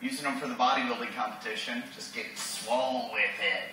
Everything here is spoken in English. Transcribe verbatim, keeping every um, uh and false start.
using them for the bodybuilding competition, just getting swole with it.